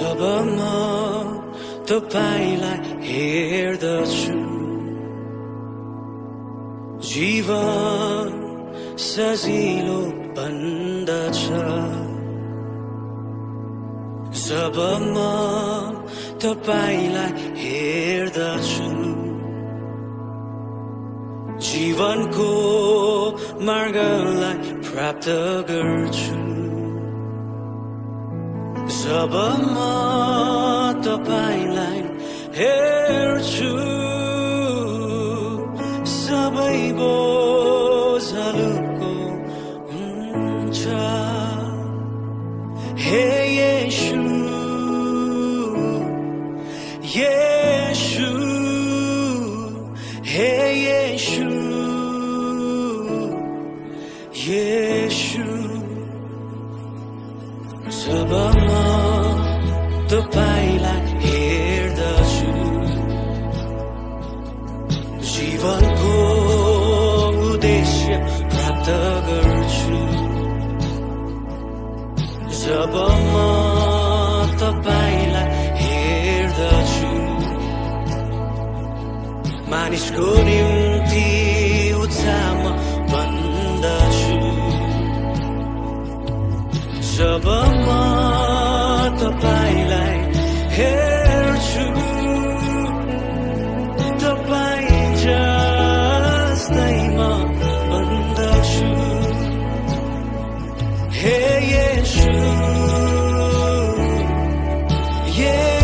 जब म तपाईलाई हेर्दछु जीवन सजिलो बन्दछ जब म तपाईलाई हेर्दछु जीवनको मार्गलाई प्राप्त गर्छु जब म तपाईलाई हेर्छु सबै बोझहरूको हुन्छ हे येशू येशू हे येशू येशू जब म तपाईलाई हेर्दछु जीवनको उद्देश्य प्राप्त गर्छु जब म तपाईलाई हेर्दछु मानिसको निम्ति उत्साह बन्दछु जब म तपाईलाई हेर्छु तपाई जस्तै म बन्दछु हे येशू